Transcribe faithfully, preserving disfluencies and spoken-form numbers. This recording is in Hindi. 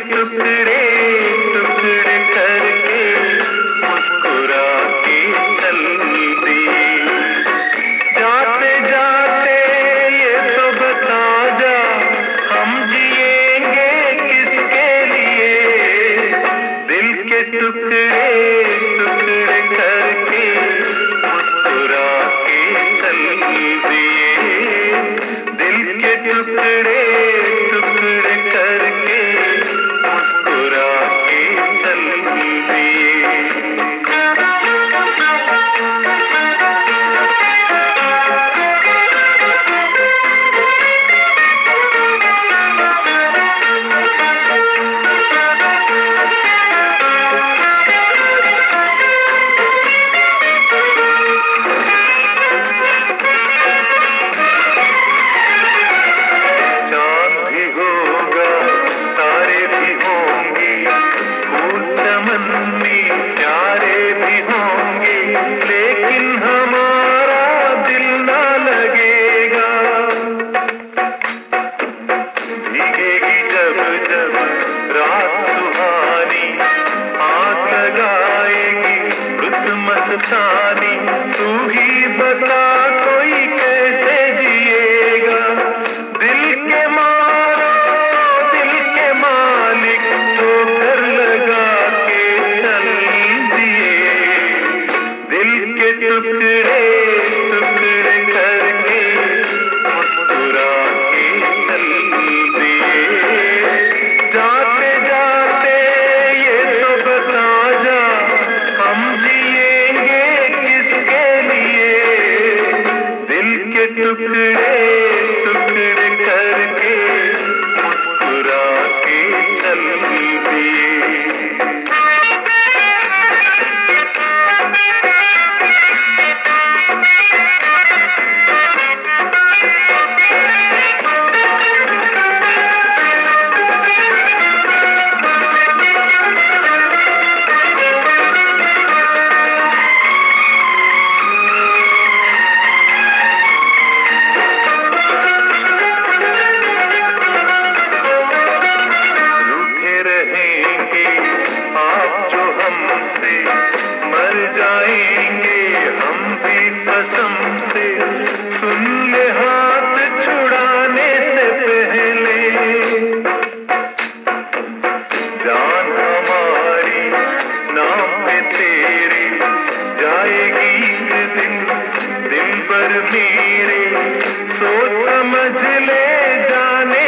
टुकड़े टुकड़े करके मुस्कुरा के चल दिए। जाते जाते ये तो बता जा, हम जिएंगे किसके लिए? दिल के टुकड़े टुकड़े करके मुस्कुरा के चल दिए। दिल के टुकड़े टुकड़े करके मुस्कुरा के चल दिए। प्यारे भी होंगे लेकिन हमारा दिल ना लगेगा। भीगेगी जब जब रात सुहानी, आग लगाएगी रुत मस्तानी। तू ही बता कोई कैसे जिएगा? दिल के मारो दिल के मालिक तो कर लगा टुकड़े टुकड़े करके मुस्कुरा के चल दिए। जाते जाते ये तो बता जा, हम जिएंगे किसके लिए? दिल के टुकड़े टुकड़े करके मुस्कुरा के चल दिए। मर जाएंगे हम भी कसम से, सुन ले हाथ छुड़ाने से पहले। जान हमारी नाम पे तेरे जाएगी एक दिन, दिन भर मेरे सोच समझ ले जाने